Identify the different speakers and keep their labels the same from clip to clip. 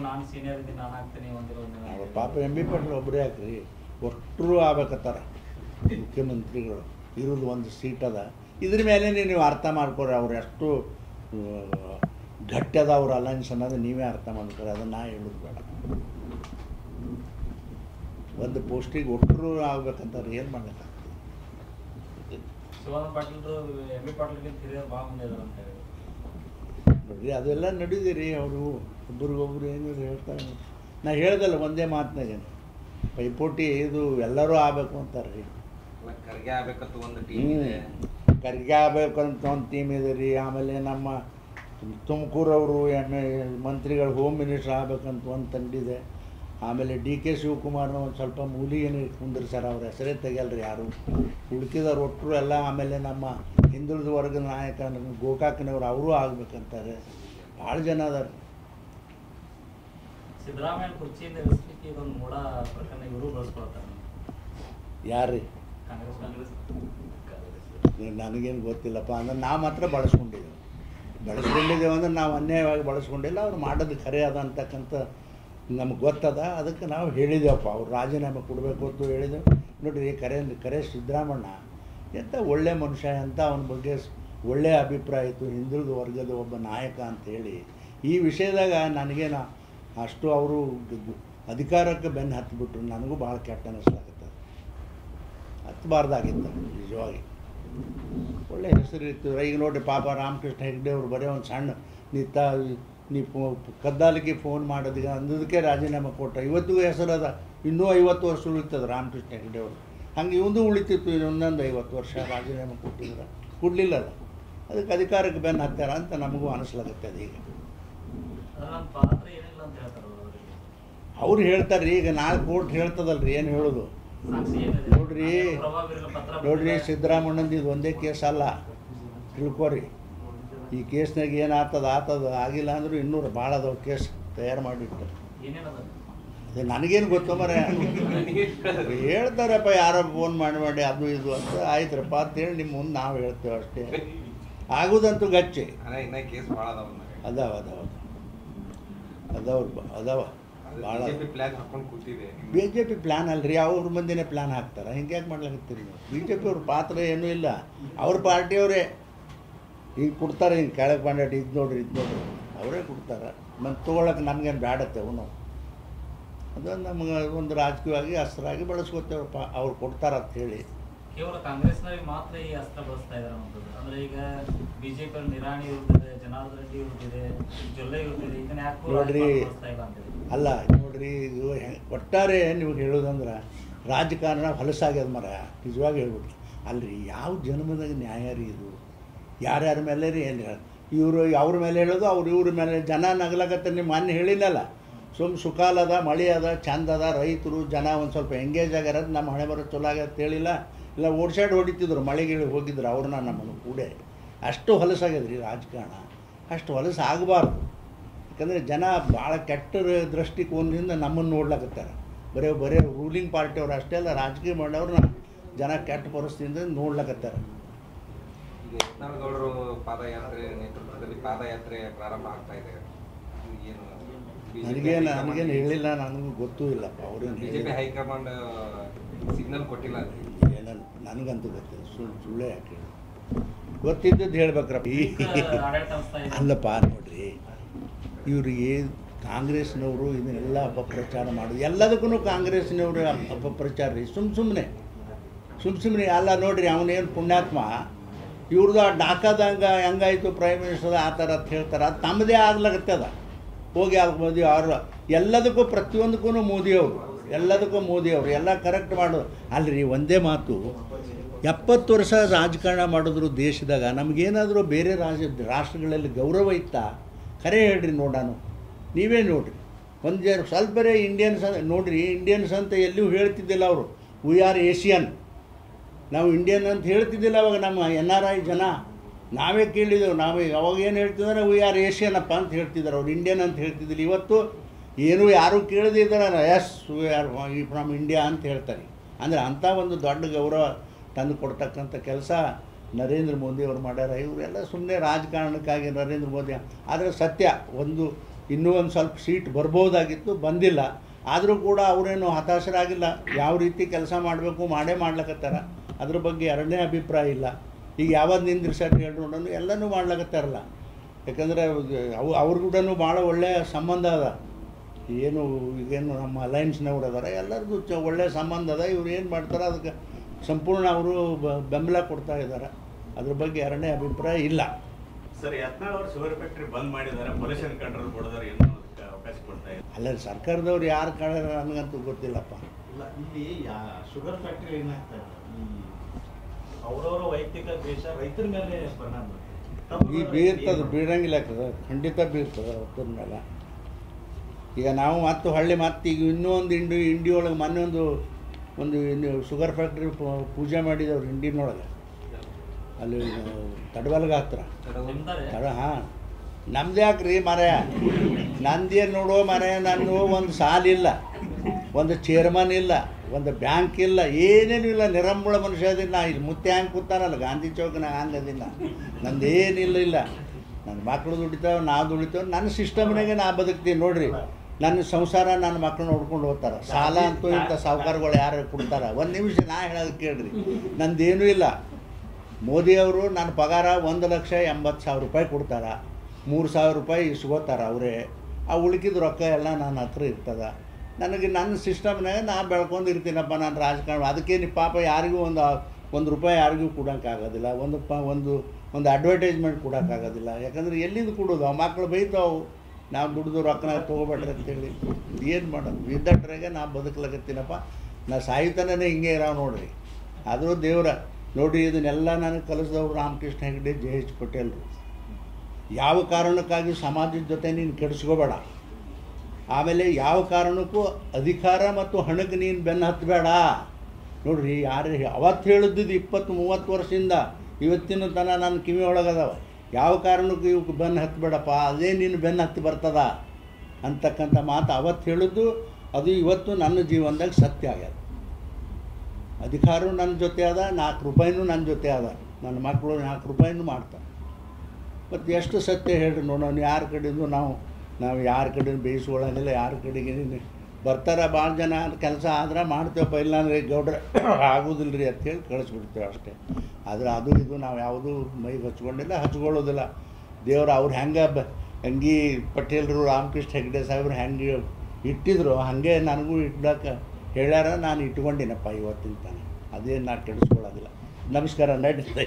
Speaker 1: ನಾನು ಸೀನಿಯರ್ ಇದ್ದೀನಿ ನಾನು ಆಗ್ತೀನಿ
Speaker 2: ಅವ್ರ ಪಾಪ ಎಂ ಬಿ ಪಾಟೀಲ್ ಒಬ್ಬರೇ ಹಾಕ್ರಿ ಒಟ್ಟರು ಆಗ್ಬೇಕತ್ತಾರ ಮುಖ್ಯಮಂತ್ರಿಗಳು ಇರೋದು ಒಂದು ಸೀಟ್ ಅದ ಇದ್ರ ಮೇಲೆ ನೀವು ಅರ್ಥ ಮಾಡ್ಕೊರಿ ಅವ್ರು ಎಷ್ಟು ಗಟ್ಟಿ ಅದ ಅವ್ರ ಅಲೈನ್ಸ್ ಅನ್ನೋದು ನೀವೇ ಅರ್ಥ ಮಾಡ್ಕೊರಿ ಅದನ್ನು ನಾ ಹೇಳೋದು ಬೇಡ ಒಂದು ಪೋಸ್ಟಿಗೆ ಒಟ್ಟರು ಆಗ್ಬೇಕಂತಾರೆ ಏನು ಮಾಡ್ಲಿಕ್ಕಾಗ್ತದೆ ನೋಡ್ರಿ ಅದೆಲ್ಲ ನಡೀದಿರಿ ಅವರು ಒಬ್ರಿಗೊಬ್ರು ಏನಿದ್ರು ಹೇಳ್ತಾರೆ ನಾ ಹೇಳ್ದಲ್ಲ ಒಂದೇ ಮಾತಿನಾಗ ಪೈಪೋಟಿ ಇದು ಎಲ್ಲರೂ ಆಗ್ಬೇಕು ಅಂತಾರೆ ರೀ
Speaker 3: ಖರ್ಗೆ ಆಗ್ಬೇಕಂತ ಒಂದು ಟೀಮ್ ಇದೆ
Speaker 2: ಖರ್ಗೆ ಆಗ್ಬೇಕಂತ ಒಂದು ಟೀಮ್ ಇದೆ ರೀ ಆಮೇಲೆ ನಮ್ಮ ತುಮಕೂರವರು ಮಂತ್ರಿಗಳು ಹೋಮ್ ಮಿನಿಸ್ಟರ್ ಆಗ್ಬೇಕಂತ ಒಂದು ತಂಡಿದೆ ಆಮೇಲೆ ಡಿ ಕೆ ಶಿವಕುಮಾರ್ನ ಒಂದು ಸ್ವಲ್ಪ ಮೂಲಿಗೆ ಕುಂದಿರ್ಸಾರ ಅವ್ರ ಹೆಸರೇ ತೆಗಿಯಲ್ರಿ ಯಾರು ಉಳ್ಕಿದವ್ರು ಒಟ್ಟರು ಎಲ್ಲ ಆಮೇಲೆ ನಮ್ಮ ಹಿಂದುಳಿದ ವರ್ಗದ ನಾಯಕ ಗೋಕಾಕ್ನವ್ರು ಅವರು ಆಗ್ಬೇಕಂತಾರೆ ಭಾಳ ಜನ ಅದಾರ
Speaker 1: ಸಿದ್ದರಾಮಯ್ಯ ಕುರ್ಚಿಯಿಂದ ಇದೊಂದು ಮೂಢ ಪ್ರಕರಣ ಇವರು ಬಳಸ್ಕೊಳ್ತಾರೆ
Speaker 2: ಯಾರ್ರೀ ನನಗೇನು ಗೊತ್ತಿಲ್ಲಪ್ಪ ಅಂದ್ರೆ ನಾವು ಮಾತ್ರ ಬಳಸ್ಕೊಂಡಿದ್ದೇವೆ ಅಂದ್ರೆ ನಾವು ಅನ್ಯಾಯವಾಗಿ ಬಳಸ್ಕೊಂಡಿಲ್ಲ ಅವ್ರು ಮಾಡೋದು ಖರೆ ಅದ ಅಂತಕ್ಕಂಥ ನಮ್ಗೆ ಗೊತ್ತದ ಅದಕ್ಕೆ ನಾವು ಹೇಳಿದೆವಪ್ಪ ಅವ್ರು ರಾಜೀನಾಮೆ ಕೊಡಬೇಕು ಅಂತ ಹೇಳಿದೆವು ನೋಡಿರಿ ಕರೆ ಸಿದ್ದರಾಮಣ್ಣ ಎಂಥ ಒಳ್ಳೆ ಮನುಷ್ಯ ಅಂತ ಅವನ ಬಗ್ಗೆ ಒಳ್ಳೆಯ ಅಭಿಪ್ರಾಯ ಇತ್ತು ಹಿಂದುಳಿದ ವರ್ಗದ ಒಬ್ಬ ನಾಯಕ ಅಂತೇಳಿ ಈ ವಿಷಯದಾಗ ನನಗೇನು ಅಷ್ಟು ಅವರು ಅಧಿಕಾರಕ್ಕೆ ಬೆನ್ನು ಹತ್ತಿಬಿಟ್ರು ನನಗೂ ಭಾಳ ಕೆಟ್ಟ ಅನ್ನಿಸ್ಲಾಗುತ್ತೆ ಹತ್ತಬಾರ್ದಾಗಿತ್ತು ನಿಜವಾಗಿ ಒಳ್ಳೆ ಹೆಸರು ಇತ್ತು ಈಗ ನೋಡಿರಿ ಪಾಪ ರಾಮಕೃಷ್ಣ ಹೆಗ್ಡೆ ಅವರು ಬರೀ ಒಂದು ಸಣ್ಣ ನೀ ಕದ್ದಾಲಿಗೆ ಫೋನ್ ಮಾಡೋದಿಗೆ ಅಂದದಕ್ಕೆ ರಾಜೀನಾಮೆ ಕೊಟ್ಟ ಇವತ್ತಿಗೂ ಹೆಸರದ ಇನ್ನೂ 50 ವರ್ಷ ಉಳಿತದೆ ರಾಮಕೃಷ್ಣ ಹೆಗ್ಡೆ ಅವರು ಹಂಗೆ ಇವಂದು ಉಳಿತಿತ್ತು ಇನ್ನೊಂದು 50 ವರ್ಷ ರಾಜೀನಾಮೆ ಕೊಟ್ಟಿದ್ರೆ ಕೊಡಲಿಲ್ಲ ಅದಕ್ಕೆ ಅಧಿಕಾರಕ್ಕೆ ಬೆನ್ನು ಹತ್ತಾರ ಅಂತ ನಮಗೂ ಅನಿಸ್ಲಾಗುತ್ತೆ ಅದು ಈಗ ಅವ್ರು ಹೇಳ್ತಾರೆ ಈಗ ನಾಳೆ ಕೋರ್ಟ್ ಹೇಳ್ತದಲ್ರಿ ಏನು ಹೇಳೋದು ನೋಡ್ರಿ ಸಿದ್ದರಾಮಣ್ಣಂದು ಇದು ಒಂದೇ ಕೇಸ್ ಅಲ್ಲ ತಿಳ್ಕೊರಿ ಈ ಕೇಸ್ನಾಗ ಏನು ಆತದ ಆಗಿಲ್ಲ ಅಂದರೂ ಇನ್ನೂರು ಭಾಳ ಅದಾವ ಕೇಸ್ ತಯಾರು ಮಾಡಿಟ್ಟು ಅದೇ ನನಗೇನು ಗೊತ್ತು ಮರ ಹೇಳ್ತಾರಪ್ಪ ಯಾರೋ ಫೋನ್ ಮಾಡಿ ಅದು ಇದು ಅಂತ ಆಯ್ತರಪ್ಪ ಅಂತೇಳಿ ನಿಮ್ಮ ಮುಂದೆ ನಾವು ಹೇಳ್ತೇವೆ ಅಷ್ಟೇ ಆಗೋದಂತೂ ಗಚ್ಚೆ ಅದಾವ ಭಾಳ ಬಿ ಜೆ ಪಿ ಪ್ಲ್ಯಾನ್ ಅಲ್ರಿ ಅವ್ರ ಮಂದಿನೇ ಪ್ಲ್ಯಾನ್ ಹಾಕ್ತಾರೆ ಹಿಂಗೆ ಯಾಕೆ ಮಾಡ್ಲಾಕತ್ತೀರಿ ನೀವು ಬಿ ಜೆ ಪಿ ಅವ್ರ ಪಾತ್ರ ಏನೂ ಇಲ್ಲ ಅವ್ರ ಪಾರ್ಟಿಯವರೇ ಹಿಂಗೆ ಕೊಡ್ತಾರೆ ಹಿಂಗೆ ಕೆಳಗೆ ಬಂಡಾಟಿ ಇದು ನೋಡ್ರಿ ಅವರೇ ಕೊಡ್ತಾರೆ ಮತ್ತು ತೊಗೊಳಕ್ಕೆ ನಮಗೇನು ಬ್ಯಾಡತ್ತೇವು ನಾವು ಅದೊಂದು ನಮ್ಗೆ ಒಂದು ರಾಜಕೀಯವಾಗಿ ಅಸ್ತ್ರಾಗಿ ಬಳಸ್ಕೊತೇವಪ್ಪ ಅವ್ರು ಕೊಡ್ತಾರ ಅಂತ ಹೇಳಿ
Speaker 1: ಕೇವಲ ಕಾಂಗ್ರೆಸ್ನವ್ರಿಗೆ ಮಾತ್ರ ಈ ಅಸ್ತ್ರ ಬಳಸ್ತಾ ಇದ್ದಾರೆ ಅಂದ್ರೆ ಈಗ ಬಿಜೆಪಿ ನಿರಾಣಿ ಇರ್ತದೆ ಜನಾರ್ದನ್ ರೆಡ್ಡಿ ಇರ್ತಿದೆ ಜೊಲ್ಲೆ ಇರ್ತಿದೆ ಇದನ್ನ ಯಾಕೆ
Speaker 2: ನೋಡ್ರಿ ಅಲ್ಲ ನೋಡ್ರಿ ಇದು ಒಟ್ಟಾರೆ ನಿಮ್ಗೆ ಹೇಳೋದಂದ್ರೆ ರಾಜಕಾರಣ ಹೊಲಸಾಗ್ಯದ ಮರ ನಿಜವಾಗಿ ಹೇಳ್ಬಿಟ್ರಿ ಅಲ್ರಿ ಯಾವ ಜನ್ಮದಾಗ ನ್ಯಾಯ ರೀ ಇದು ಯಾರ್ಯಾರ ಮೇಲೆ ರೀ ಏನು ಇವರು ಅವ್ರ ಮೇಲೆ ಹೇಳೋದು ಇವ್ರ ಮೇಲೆ ಜನ ನಗಲಾಗತ್ತೆ ನಿಮ್ಮ ಮೊನ್ನೆ ಹೇಳಿಲ್ಲಲ್ಲ ಸುಖಾಲದ ಮಳೆ ಅದ ಚಂದ ಅದ ರೈತರು ಜನ ಒಂದು ಸ್ವಲ್ಪ ಎಂಗೇಜ್ ಆಗ್ಯಾರ ನಮ್ಮ ಹಣೆ ಬರೋ ಚಲೋ ಆಗ್ಯದ ಹೇಳಿಲ್ಲ ಇಲ್ಲ ಓಡ್ಸಾಡ್ ಹೊಡಿತಿದ್ರು ಮಳೆಗಿಳಿ ಹೋಗಿದ್ರು ಅವ್ರನ್ನ ನಮ್ಮನ್ನು ಕೂಡೆ ಅಷ್ಟು ಹೊಲಸಾಗ್ಯದ್ರಿ ರಾಜಕಾರಣ ಅಷ್ಟು ಹೊಲಸು ಆಗಬಾರ್ದು ಯಾಕಂದರೆ ಜನ ಭಾಳ ಕೆಟ್ಟ ದೃಷ್ಟಿಕೋನದಿಂದ ನಮ್ಮನ್ನು ನೋಡ್ಲಾಕತ್ತಾರೆ ಬರೀ ರೂಲಿಂಗ್ ಪಾರ್ಟಿಯವ್ರು ಅಷ್ಟೇ ಅಲ್ಲ ರಾಜಕೀಯ ಮಾಡೋರನ್ನ ಜನ ಕೆಟ್ಟ ಪರಿಸ್ಥಿತಿಯಿಂದ ನೋಡ್ಲಾಕತ್ತಾರೆ
Speaker 3: ಯತ್ನಾಳ್ ಪಾದಯಾತ್ರೆ ನೇತೃತ್ವದಲ್ಲಿ ಪಾದಯಾತ್ರೆ ಪ್ರಾರಂಭ ಆಗ್ತಾ ಇದೆ
Speaker 2: ನನಗೇನು ಹೇಳಿಲ್ಲ ನನಗೂ ಗೊತ್ತೂ ಇಲ್ಲಪ್ಪ ಅವ್ರೇನು
Speaker 3: ಬಿಜೆಪಿ ಹೈಕಮಾಂಡ್ ಸಿಗ್ನಲ್ ಕೊಟ್ಟಿಲ್ಲ
Speaker 2: ಏನಲ್ಲ ನನಗಂತೂ ಗೊತ್ತಿಲ್ಲ ಸುಳ್ಳೆ ಯಾಕೆ ಗೊತ್ತಿದ್ದದ್ದು ಹೇಳ್ಬೇಕ್ರಪ್ಪ ಅಲ್ಲಪ್ಪ ನೋಡ್ರಿ ಇವರಿಗೆ ಕಾಂಗ್ರೆಸ್ನವರು ಇದನ್ನೆಲ್ಲ ಅಪಪ್ರಚಾರ ಮಾಡೋದು ಎಲ್ಲದಕ್ಕೂ ಕಾಂಗ್ರೆಸ್ನವರು ಅಪಪ್ರಚಾರ ರೀ ಸುಮ್ಮನೆ ಅಲ್ಲ ನೋಡ್ರಿ ಅವನೇನು ಪುಣ್ಯಾತ್ಮ ಇವ್ರದ್ದು ಆ ಡಾಕಾದಂಗೆ ಹೆಂಗಾಯಿತು ಪ್ರೈಮ್ ಮಿನಿಸ್ಟರ್ ಆ ಥರ ಅಂತ ಹೇಳ್ತಾರೆ ಅದು ತಮ್ಮದೇ ಆಗ್ಲಾಗತ್ತದ ಹೋಗಿ ಮೋದಿ ಅವರು ಎಲ್ಲದಕ್ಕೂ ಪ್ರತಿಯೊಂದಕ್ಕೂ ಮೋದಿಯವರು ಎಲ್ಲ ಕರೆಕ್ಟ್ ಮಾಡೋದು ಅಲ್ರಿ ಒಂದೇ ಮಾತು 70 ವರ್ಷ ರಾಜಕಾರಣ ಮಾಡಿದ್ರು ದೇಶದಾಗ ನಮಗೇನಾದರೂ ಬೇರೆ ರಾಷ್ಟ್ರಗಳಲ್ಲಿ ಗೌರವ ಇತ್ತಾ ಖರೆ ಹೇಳ್ರಿ ನೋಡೋಣ ನೀವೇ ನೋಡಿರಿ ಒಂದು ಸ್ವಲ್ಪರೇ ಇಂಡಿಯನ್ಸ್ ನೋಡಿರಿ ಇಂಡಿಯನ್ಸ್ ಅಂತ ಎಲ್ಲೂ ಹೇಳ್ತಿದ್ದಿಲ್ಲ ಅವರು ವಿ ಆರ್ ಏಷಿಯನ್ ನಾವು ಇಂಡಿಯನ್ ಅಂತ ಹೇಳ್ತಿದ್ದಿಲ್ಲ ಅವಾಗ ನಮ್ಮ NRI ಜನ ನಾವೇ ಕೇಳಿದೆವು ಅವಾಗ ಏನು ಹೇಳ್ತಿದ್ದಾರೆ ವಿ ಆರ್ ಏಷಿಯನ್ ಅಪ್ಪ ಅಂತ ಹೇಳ್ತಿದ್ದಾರೆ ಅವ್ರು ಇಂಡಿಯನ್ ಅಂತ ಹೇಳ್ತಿದ್ದಿಲ್ಲ ಇವತ್ತು ಏನೂ ಯಾರೂ ಕೇಳದಿದ್ದಾರೆ yes we are from India ಅಂತ ಹೇಳ್ತಾರೆ ಅಂದರೆ ಅಂಥ ಒಂದು ದೊಡ್ಡ ಗೌರವ ತಂದು ಕೊಡ್ತಕ್ಕಂಥ ಕೆಲಸ ನರೇಂದ್ರ ಮೋದಿ ಅವರು ಮಾಡ್ಯಾರ ಇವರೆಲ್ಲ ಸುಮ್ಮನೆ ರಾಜಕಾರಣಕ್ಕಾಗಿ ನರೇಂದ್ರ ಮೋದಿ ಆದರೆ ಸತ್ಯ ಒಂದು ಇನ್ನೂ ಒಂದು ಸ್ವಲ್ಪ ಸೀಟ್ ಬರ್ಬೋದಾಗಿತ್ತು, ಬಂದಿಲ್ಲ. ಆದರೂ ಕೂಡ ಅವರೇನು ಹತಾಶರಾಗಿಲ್ಲ. ಯಾವ ರೀತಿ ಕೆಲಸ ಮಾಡಬೇಕು ಮಾಡೇ ಮಾಡ್ಲಕತ್ತಾರ. ಅದ್ರ ಬಗ್ಗೆ ಎರಡನೇ ಅಭಿಪ್ರಾಯ ಇಲ್ಲ. ಈಗ ಯಾವಾಗ ನಿಂದ್ರಿಸಟ್ಟು ಹೇಳಿ ನೋಡೋಣ, ಎಲ್ಲನೂ ಮಾಡ್ಲಕತ್ತಾರಲ್ಲ. ಯಾಕಂದರೆ ಅವ್ರಿಗೂಡ ಭಾಳ ಒಳ್ಳೆಯ ಸಂಬಂಧ ಅದ. ಏನು ಈಗೇನು ನಮ್ಮ ಅಲಯನ್ಸ್ನವ್ರು ಅದಾರ, ಎಲ್ಲರಿಗೂ ಒಳ್ಳೆಯ ಸಂಬಂಧ ಅದ. ಇವ್ರು ಏನು ಮಾಡ್ತಾರೆ ಅದಕ್ಕೆ ಸಂಪೂರ್ಣ ಅವರು ಬೆಂಬಲ ಕೊಡ್ತಾ ಇದ್ದಾರೆ. ಅದ್ರ ಬಗ್ಗೆ ಎರಡನೇ ಅಭಿಪ್ರಾಯ ಇಲ್ಲ.
Speaker 4: ಸರ್, ಯತ್ನಾಳ್ ಅವರು ಶುಗರ್ ಫ್ಯಾಕ್ಟ್ರಿ ಬಂದ್ ಮಾಡಿದ್ದಾರೆ, ಪೊಲ್ಯೂಷನ್ ಕಂಟ್ರೋಲ್ ಕೊಡೋದಾರೆ, ಏನು ಅವಕಾಶ ಕೊಡ್ತಾ ಇದೆ?
Speaker 2: ಅಲ್ಲ, ಸರ್ಕಾರದವ್ರು ಯಾರು ಕಾಣ ನನಗಂತೂ ಗೊತ್ತಿಲ್ಲಪ್ಪ.
Speaker 5: ಇಲ್ಲ, ಇಲ್ಲಿ ಶುಗರ್ ಫ್ಯಾಕ್ಟ್ರಿ ಏನಾಗ್ತಾ ಇದೆ, ಅವರವರ ವೈಯಕ್ತಿಕ ದ್ವೇಷ ರೈತರ ಮೇಲೆ ಪರಿಣಾಮ
Speaker 2: ಈ ಬೀರ್ತದೆ, ಬೀಳಂಗಿಲ್ಲ ಆಗ್ತದೆ, ಖಂಡಿತ ಬೀರ್ತದೆ ರೈತರ ಮೇಲೆ. ಈಗ ನಾವು ಮತ್ತು ಈಗ ಇನ್ನೂ ಒಂದು ಇಂಡಿ ಒಳಗೆ ಮೊನ್ನೆ ಒಂದು ಶುಗರ್ ಫ್ಯಾಕ್ಟ್ರಿ ಪೂಜೆ ಮಾಡಿದವ್ರು ಇಂಡಿನೊಳಗೆ, ಅಲ್ಲಿ ತಡವಲ್ಗೆ ಹತ್ರ. ಹಾಂ, ನಮ್ದು ಯಾಕ್ರಿ ಮರ, ನಂದೇನು ನೋಡೋ ಮರ, ನಾನು ಒಂದು ಸಾಲಿಲ್ಲ, ಒಂದು ಚೇರ್ಮನ್ ಇಲ್ಲ, ಒಂದು ಬ್ಯಾಂಕ್ ಇಲ್ಲ, ಏನೇನು ಇಲ್ಲ, ನಿರಂಬಳ ಮನುಷ್ಯ ಅದೀನಿ. ನಾ ಇಲ್ಲಿ ಮುತ್ತೆ ಹ್ಯಾಂಗೆ ಕೂತಾನಲ್ಲ ಗಾಂಧಿ ಚೌಕನಾಗ ಹಂಗದಿಲ್ಲ. ನಂದೇನಿಲ್ಲ. ನನ್ನ ಮಕ್ಕಳು ದುಡಿತಾವೆ, ನಾವು ದುಡಿತೇವೆ, ನನ್ನ ಸಿಸ್ಟಮ್ನಾಗೆ ನಾ ಬದುಕ್ತೀನಿ ನೋಡ್ರಿ. ನನ್ನ ಸಂಸಾರ ನನ್ನ ಮಕ್ಕಳು ನೋಡ್ಕೊಂಡು ಹೋಗ್ತಾರೆ. ಸಾಲ ಅಂತೂ ಇಂಥ ಸಾಹುಕಾರಗಳು ಯಾರು ಕೊಡ್ತಾರೆ? ಒಂದು ನಿಮಿಷ ನಾ ಹೇಳೋದು ಕೇಳ್ರಿ, ನಂದೇನೂ ಇಲ್ಲ. ಮೋದಿಯವರು ನನ್ನ ಪಗಾರ 1,80,000 ರೂಪಾಯಿ ಕೊಡ್ತಾರೆ, 3,000 ರೂಪಾಯಿ ಇಸ್ಕೋತಾರೆ ಅವರೇ. ಆ ಉಳ್ಕಿದ ರೊಕ್ಕ ಎಲ್ಲ ನನ್ನ ಹತ್ರ ಇರ್ತದೆ. ನನಗೆ ನನ್ನ ಸಿಸ್ಟಮ್ನಾಗ ನಾ ಬೆಳ್ಕೊಂಡಿರ್ತೀನಪ್ಪ. ನಾನು ರಾಜಕಾರಣ ಅದಕ್ಕೇನು ಪಾಪ ಯಾರಿಗೂ ಒಂದು ರೂಪಾಯಿ ಯಾರಿಗೂ ಕೊಡೋಕ್ಕಾಗೋದಿಲ್ಲ, ಒಂದು ಅಡ್ವರ್ಟೈಸ್ಮೆಂಟ್ ಕೊಡೋಕ್ಕಾಗೋದಿಲ್ಲ. ಯಾಕಂದರೆ ಎಲ್ಲಿಂದ ಕೊಡೋದು? ಆ ಮಕ್ಕಳು ಬೈತಾವು, ನಾವು ದುಡ್ದು ರೊಕ್ಕನ ತೊಗೊಬೇಡ್ರಿ ಅಂತೇಳಿ. ಏನು ಮಾಡೋದು? ಇದ್ದಟ್ರಾಗೆ ನಾ ಬದುಕಲಾಗತ್ತೀನಪ್ಪ. ನಾ ಸಾಹಿತ್ಯನೇ ಹಿಂಗೆ ಇರೋ ನೋಡ್ರಿ. ಆದರೂ ದೇವರ ನೋಡಿರಿ, ಇದನ್ನೆಲ್ಲ ನನಗೆ ಕಲಿಸಿದವರು ರಾಮಕೃಷ್ಣ ಹೆಗಡೆ, JH ಪಟೇಲ್ರು. ಯಾವ ಕಾರಣಕ್ಕಾಗಿ ಸಮಾಜದ ಜೊತೆ ನೀನು ಕೆಡಿಸ್ಕೋಬೇಡ. ಆಮೇಲೆ ಯಾವ ಕಾರಣಕ್ಕೂ ಅಧಿಕಾರ ಮತ್ತು ಹಣಕ್ಕೆ ನೀನು ಬೆನ್ನು ಹತ್ತಬೇಡ. ನೋಡ್ರಿ, ಯಾರು ಅವತ್ತು ಹೇಳಿದ್ದು 20-30 ವರ್ಷದಿಂದ ಇವತ್ತಿನ ತನಕ ನನ್ನ ಕಿವಿ ಒಳಗದಾವ. ಯಾವ ಕಾರಣಕ್ಕೂ ಇವಕ್ಕೆ ಬೆನ್ನು ಹತ್ತಬೇಡಪ್ಪ, ಅದೇ ನೀನು ಬೆನ್ನು ಹತ್ತಿ ಬರ್ತದ ಅಂತಕ್ಕಂಥ ಮಾತು ಅವತ್ತು ಹೇಳಿದ್ದು, ಅದು ಇವತ್ತು ನನ್ನ ಜೀವನದಾಗ ಸತ್ಯ ಆಗ್ಯದ. ಅಧಿಕಾರವೂ ನನ್ನ ಜೊತೆ ಅದ, 4 ರೂಪಾಯಿನೂ ನನ್ನ ಜೊತೆ ಅದ. ನನ್ನ ಮಕ್ಕಳು 4 ರೂಪಾಯಿನೂ ಮಾಡ್ತಾರೆ. ಮತ್ತು ಎಷ್ಟು ಸತ್ಯ ಹೇಳ್ರಿ ನೋಡೋಣ. ಯಾರ ಕಡೆಯಿಂದ ನಾವು ಯಾರ ಕಡೆಯಿಂದ ಬೇಯಿಸ್ಕೊಳ್ಳೋಂಗಿಲ್ಲ. ಯಾರ ಕಡೆಗೆ ಬರ್ತಾರೆ ಭಾಳ ಜನ, ಕೆಲಸ ಆದ್ರೆ ಮಾಡ್ತೇವಪ್ಪ, ಇಲ್ಲಾಂದ್ರೆ ಗೌಡ್ರೆ ಆಗೋದಿಲ್ಲ ರೀ ಅಂತೇಳಿ ಕಳಿಸ್ಬಿಡ್ತೇವೆ ಅಷ್ಟೇ. ಆದರೆ ಅದು ಇದು ನಾವು ಯಾವುದೂ ಮೈಗೆ ಹಚ್ಕೊಂಡಿಲ್ಲ, ಹಚ್ಕೊಳ್ಳೋದಿಲ್ಲ. ದೇವ್ರು ಅವ್ರು ಅಂಗಿ ಪಟೇಲ್ರು, ರಾಮಕೃಷ್ಣ ಹೆಗಡೆ ಸಾಹೇಬ್ರು ಹೆಂಗೆ ಇಟ್ಟಿದ್ರು ಹಾಗೆ ನನಗೂ ಇಟ್ಲಕ್ಕೆ ಹೇಳ್ಯಾರ. ನಾನು ಇಟ್ಕೊಂಡಿನಪ್ಪ ಇವತ್ತಿನ ತನಕ. ಅದೇನು ನಾನು ಕೆಡಿಸ್ಕೊಳ್ಳೋದಿಲ್ಲ. ನಮಸ್ಕಾರ, ನಡೀತಾ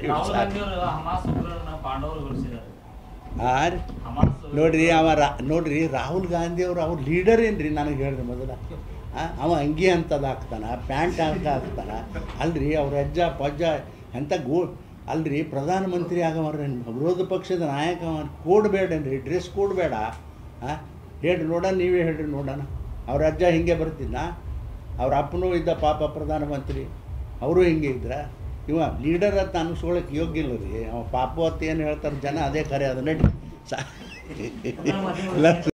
Speaker 2: ನೋಡ್ರಿ, ರಾಹುಲ್ ಗಾಂಧಿ ಅವ್ರ ಲೀಡರ್ ಏನ್ರಿ? ನನಗೆ ಹೇಳ್ರಿ ಮೊದಲ. ಅವ ಅಂಗಿ ಅಂತದ್ದು ಹಾಕ್ತಾನೆ, ಪ್ಯಾಂಟ್ ಅಂತ ಹಾಕ್ತಾನೆ ಅಲ್ರಿ. ಅವ್ರ ಅಜ್ಜ ಪಜ್ಜ ಎಂಥ ಅಲ್ರಿ, ಪ್ರಧಾನಮಂತ್ರಿ ಆಗವ್ರಿ, ವಿರೋಧ ಪಕ್ಷದ ನಾಯಕ ಕೋಡ್ ಬೇಡನ್ರಿ, ಡ್ರೆಸ್ ಕೋಡ್ ಬೇಡ. ಹೇಳ್ರಿ ನೋಡೋಣ, ನೀವೇ ಹೇಳ್ರಿ ನೋಡೋಣ. ಅವ್ರ ಅಜ್ಜ ಹಿಂಗೆ ಬರ್ತಿದ್ದ, ಅವ್ರ ಅಪ್ಪನೂ ಇದ್ದ ಪಾಪ ಪ್ರಧಾನಮಂತ್ರಿ, ಅವರು ಹಿಂಗೆ ಇದ್ರ. ಇವ ಲೀಡರ್ ಅಂತ ಅನ್ಸ್ಕೊಳಕ್ಕೆ ಯೋಗ್ಯ ಇಲ್ಲ ರೀ. ಅವ ಪಾಪ ಅಂತ ಏನು ಹೇಳ್ತಾರೆ ಜನ, ಅದೇ ಖರೆ. ಅದು ನಡಿ